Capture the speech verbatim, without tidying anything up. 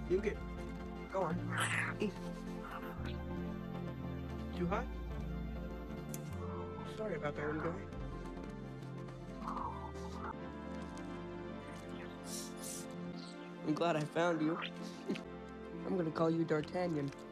You get. Go on. Eat. Too hot? Sorry about that, little guy. I'm glad I found you. I'm gonna call you D'Artagnan.